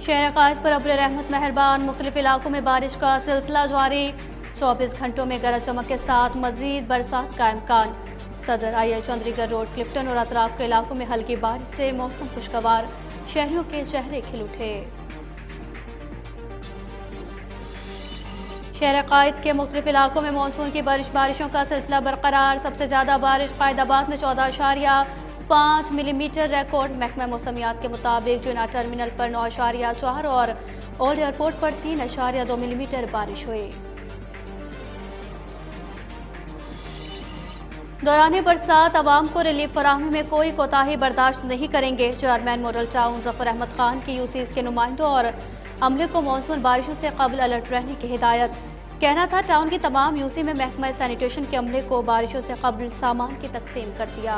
शहर कायद पर अब्र रहमत मेहरबान, मुख्तलिफ इलाकों में बारिश का सिलसिला जारी। 24 घंटों में गरज चमक के साथ मजीद बरसात का इम्कान। सदर आई चंद्रीगढ़ रोड, क्लिफ्टन और अतराफ के इलाकों में हल्की बारिश से मौसम खुशगवार, शहरियों के चेहरे खिल उठे। शहर कायद के मुख्तलिफ इलाकों में मानसून की बारिशों का सिलसिला बरकरार। सबसे ज्यादा बारिश कायदाबाद में 14.5 मिलीमीटर रिकॉर्ड। महकमा मौसमियात के मुताबिक जुना टर्मिनल पर 9.4 और ओल्ड एयरपोर्ट पर 3.2 मिलीमीटर बारिश हुई। दौरान बरसात आवाम को रिलीफ फराहमी में कोई कोताही बर्दाश्त नहीं करेंगे। Chairman model town Zafar Ahmed Khan की यूसीज के नुमाइंदों और अमले को मानसून बारिशों से कबल अलर्ट रहने की हिदायत। कहना था टाउन की तमाम यूसी में महकमा सैनिटेशन के अमले को बारिशों से कबल सामान की तकसीम कर दिया।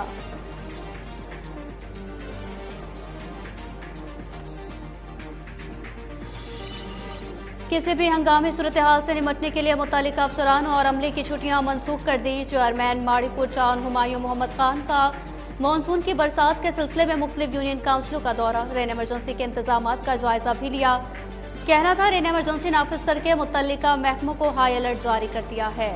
किसी भी हंगामी सूरत हाल से निपटने के लिए मुतालिका अफसरान और अमले की छुट्टियां मनसूख कर दी। चेयरमैन माड़ीपुर टाउन हुमायूं मोहम्मद खान का मानसून की बरसात के सिलसिले में मुख्तलिफ यूनियन काउंसिलों का दौरा, रेन इमरजेंसी के इंतजामात का जायजा भी लिया। कहना था रेन इमरजेंसी नाफिज करके मुतल्लिका महकमों को हाई अलर्ट जारी कर दिया है।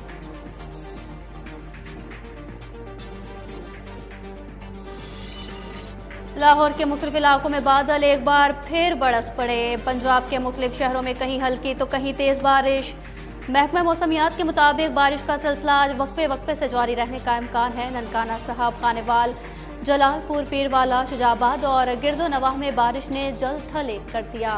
लाहौर के मुख्तलिफ इलाकों में बादल एक बार फिर बरस पड़े। पंजाब के मुख्तलिफ शहरों में कहीं हल्की तो कहीं तेज बारिश। महकमा मौसमियात के मुताबिक बारिश का सिलसिला आज वक्फे से जारी रहने का इम्कान है। ननकाना साहब, खानेवाल, जलालपुर, पीरवाला, शुजाबाद और गिरदो नवाह में बारिश ने जल थल एक कर दिया।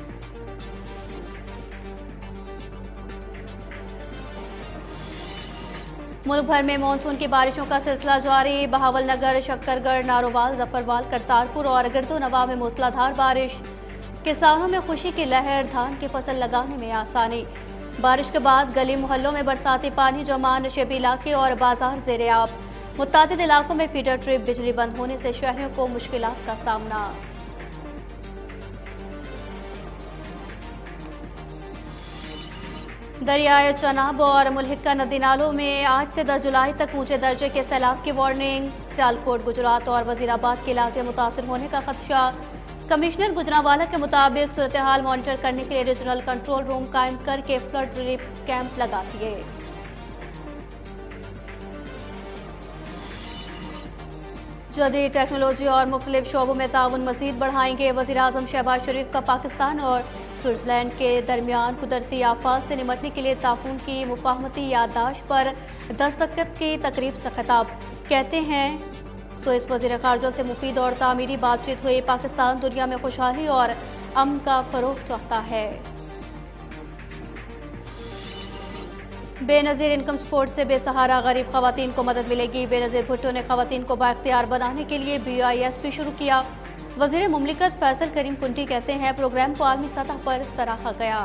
मुल्क भर में मानसून की बारिशों का सिलसिला जारी। बहावलनगर, शक्करगढ़, नारोवाल, जफरवाल, करतारपुर और गिरदो नवाह में मूसलाधार बारिश। किसानों में खुशी की लहर, धान की फसल लगाने में आसानी। बारिश के बाद गली मोहल्लों में बरसाती पानी जमा, नशेबी इलाके और बाजार ज़ेर-ए-आब। मुत्तादिद इलाकों में फीडर ट्रिप बिजली बंद होने से शहरियों को मुश्किलात का सामना। दरियाए चनाब और मुल्हिका नदी नालों में आज से 10 जुलाई तक ऊंचे दर्जे के सैलाब की वार्निंग। सियालकोट, गुजरात और वजीराबाद के इलाके मुतासिर होने का खदशा। कमिश्नर गुजरांवाला के मुताबिक सूरत हाल मॉनिटर करने के लिए रीजनल कंट्रोल रूम कायम करके फ्लड रिलीफ कैंप लगा दिए। जदीद टेक्नोलॉजी और मुख्तलिफ शोबों में ताउन मजीद बढ़ाएंगे। वज़ीर आज़म शहबाज शरीफ का पाकिस्तान और स्विट्जरलैंड के दरमियान कुदरती आफात से निपटने के लिए ताउन की मुफाहमती याददाश्त पर दस्तखत की तकरीब से खिताब। कहते हैं स्विस वज़ीर ख़ारजा से मुफीद और तामीरी बातचीत हुई। पाकिस्तान दुनिया में खुशहाली और अमन का फ़रोग़ चाहता है। बेनज़ीर इनकम सपोर्ट से बेसहारा गरीब ख़वातीन को मदद मिलेगी। बेनज़ीर भुट्टो ने ख़वातीन को बाइख्तियार बनाने के लिए BISP शुरू किया। वज़ीर मुमलिकत फैसल करीम कुंटी कहते हैं प्रोग्राम को आलमी सतह पर सराहा गया।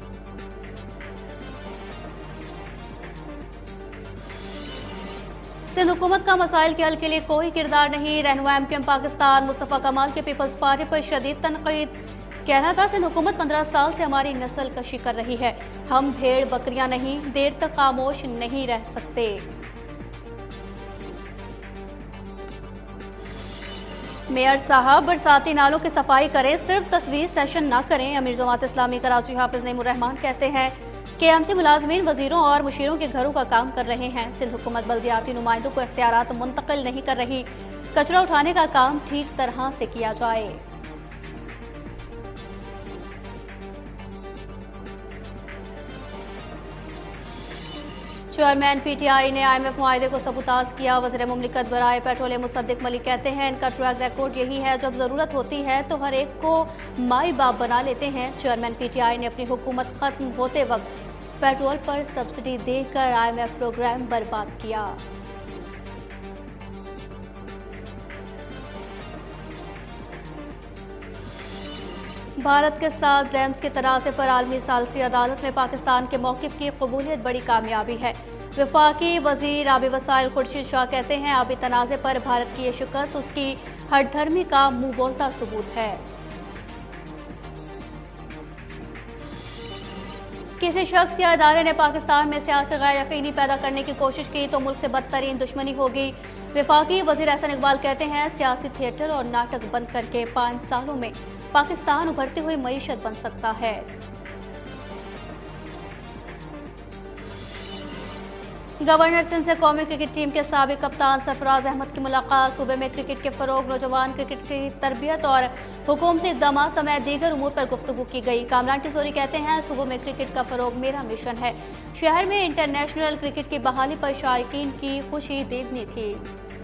सिंध हुकूमत का मसाइल के हल के लिए कोई किरदार नहीं। रहनुमा MKM पाकिस्तान मुस्तफ़ा कमाल के पीपल्स पार्टी पर शदीद तनकीद। कहना था सिंध हुकूमत 15 साल से हमारी नस्ल कशी कर रही है। हम भेड़ बकरियां नहीं, देर तक खामोश नहीं रह सकते। मेयर साहब बरसाती नालों की सफाई करें, सिर्फ तस्वीर सेशन ना करें। अमीर जमात इस्लामी कराची हाफिज नईमुर रहमान कहते हैं कि KMC मुलाजमीन वजीरों और मुशीरों के घरों का काम कर रहे हैं। सिंध हुकूमत बल्दियाती नुमाइंदों को इख्तियारात मुंतकिल नहीं कर रही। कचरा उठाने का काम ठीक तरह से किया जाए। चेयरमैन PTI ने IMF मुआहदे को सबूताज किया। वज़ीर मुमलिकत बराए पेट्रोलियम मुसद्दिक मलिक कहते हैं इनका ट्रैक रिकॉर्ड यही है, जब ज़रूरत होती है तो हर एक को माई बाप बना लेते हैं। चेयरमैन PTI ने अपनी हुकूमत खत्म होते वक्त पेट्रोल पर सब्सिडी देकर IMF प्रोग्राम बर्बाद किया। भारत के साथ डैम्स के तनाज़े पर आलमी सालसी अदालत में पाकिस्तान के मौक़िफ़ की कबूलियत बड़ी कामयाबी है। वफाकी वज़ीर आबी वसाइल खुर्शीद शाह कहते हैं आबी तनाज़े पर भारत की ये शिकस्त उसकी हठधर्मी का मुंह बोलता सबूत है। किसी शख्स या इदारे ने पाकिस्तान में सियासी गैर यकीनी पैदा करने की कोशिश की तो मुल्क से बदतरीन दुश्मनी होगी। वफाकी वज़ीर एहसन इकबाल कहते हैं सियासी थिएटर और नाटक बंद करके 5 सालों में पाकिस्तान उभरती हुई मईशत बन सकता है। गवर्नर सिंध से कौमी क्रिकेट टीम के साबिक कप्तान सरफराज अहमद की मुलाकात। सूबे में क्रिकेट के फरोग, नौजवान क्रिकेट की तरबियत और हुकूमती इक़दाम समेत दीगर उमूर पर गुफ्तगू की गई। कामरान टिसोरी कहते हैं, सूबे में क्रिकेट का फरोग मेरा मिशन है। शहर में इंटरनेशनल क्रिकेट की बहाली पर शायकीन की खुशी देखनी थी।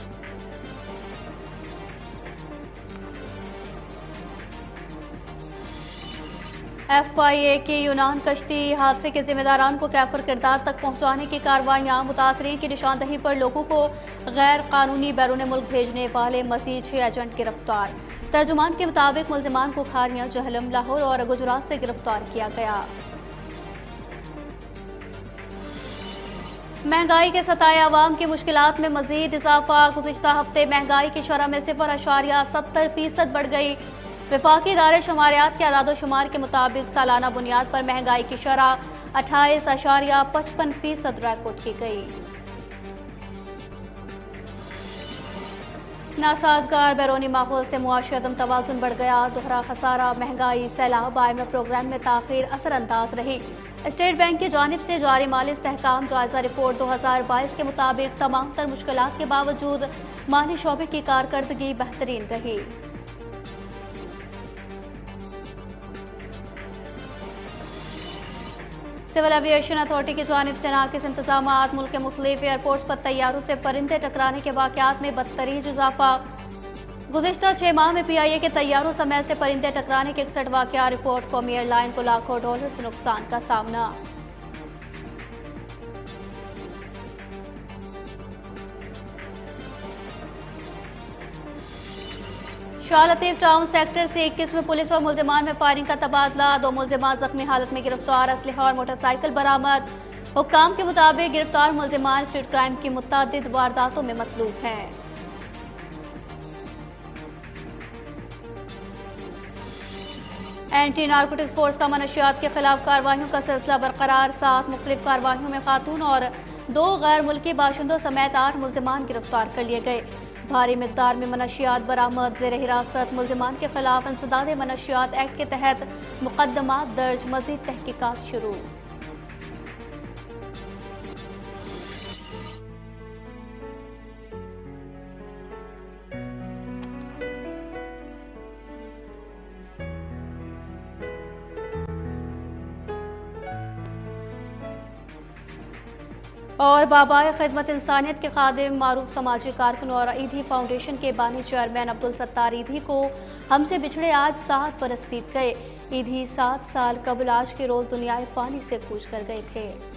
FIA की यूनान कश्ती हादसे के जिम्मेदारान को कैफर किरदार तक पहुंचाने की कार्रवाइयां। मुतासरीन की निशानदही पर लोगों को गैर कानूनी बैरून मुल्क भेजने वाले मजीद 6 एजेंट गिरफ्तार। तर्जुमान के मुताबिक मुल्जिमान को खारियां, जहलम, लाहौर और गुजरात से गिरफ्तार किया गया। महंगाई के सताए अवाम की मुश्किलात में मजीद इजाफा। गुज़िश्ता हफ्ते महंगाई की शरह में 0.70% बढ़ गई। वफाकी इदारे शुमारियात के आदाद-ओ-शुमार के मुताबिक सालाना बुनियाद पर महंगाई की शरह 28.55% रिकॉर्ड की गई। नासाजगार बैरूनी माहौल से मुआशी अदम तवाज़ुन बढ़ गया। दोहरा खसारा, महंगाई, सैलाब, IMF प्रोग्राम में ताख़ीर असरअंदाज रही। स्टेट बैंक की जानिब से जारी माली इस्तेहकाम जायजा रिपोर्ट 2022 के मुताबिक तमाम तर मुश्किलात के बावजूद माली शोबे की कारकर्दगी बेहतरीन रही। सिविल एविएशन अथॉरिटी की जानिब से नाकिस इंतजामात। मुल्क के मुख्तलिफ एयरपोर्ट्स पर तैयारों से परिंदे टकराने के वाक़यात में बदतरीज इजाफा। गुज़िश्ता 6 माह में PIA के तैयारों समेत से परिंदे टकराने के 61 वाक़या रिपोर्ट। कौमी एयरलाइन को लाखों डॉलर से नुकसान का सामना। शाह लतीफ टाउन सेक्टर से 21 में पुलिस और मुल्जिमान में फायरिंग का तबादला। 2 मुल्जिमान जख्मी हालत में गिरफ्तार। असलहा और मोटरसाइकिल बरामद। हुक्काम के मुताबिक गिरफ्तार मुल्जिमान स्ट्रीट क्राइम की मुतअद्दिद वारदातों में मतलूब हैं। एंटी नारकोटिक्स फोर्स का मनशियात के खिलाफ कार्रवाइयों का सिलसिला बरकरार। 7 मुख्तलिफ कार्रवाइयों में खातून और 2 गैर मुल्की बाशिंदों समेत 8 मुल्जिमान गिरफ्तार कर लिए गए। भारी मिकदार में मनशियात बरामद। ज़ेर हिरासत मुल्जिमान के खिलाफ इंसदाद मनशियात एक्ट के तहत मुकदमा दर्ज। मजीद तहकीकात शुरू। और बाबाए खिदमत इंसानियत के खादिम, मारूफ समाजी कारकुन और ईदी फाउंडेशन के बानी चेयरमैन अब्दुल सत्तार ईदी को हमसे बिछड़े आज 7 बरस बीत गए। ईदी 7 साल कबल आज के रोज़ दुनियाए फ़ानी से कूच कर गए थे।